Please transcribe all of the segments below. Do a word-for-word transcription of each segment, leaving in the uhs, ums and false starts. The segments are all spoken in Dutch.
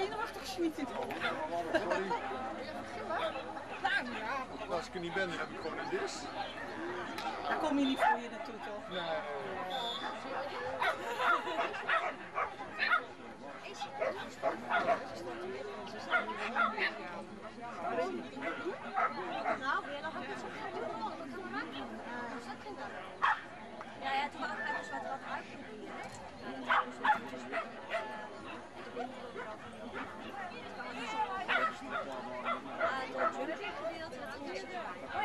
zenuwachtig als je niet in het oog. Nou ja. Als ik er niet ben, dan heb ik gewoon een dis. Daar kom je niet voor je naartoe toch? Nee. Nou, wil je nog een soort van doen? Dat kan maken. Hoe zat je dan? Ja, ja, toen wou ik net eens wat wat uitproberen. Ah, door het gedeelte dat in de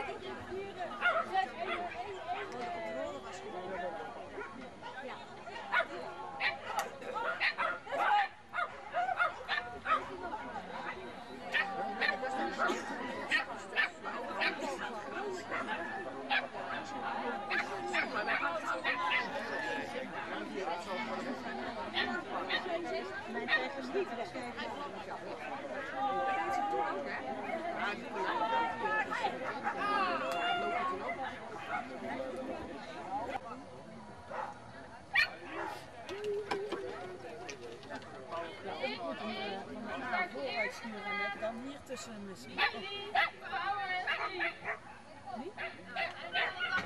controle was gewoon. Ja. Mijn tegen is niet weggeven. Ik moet hem naar vooruit sturen net, dan hier tussen misschien. Niet?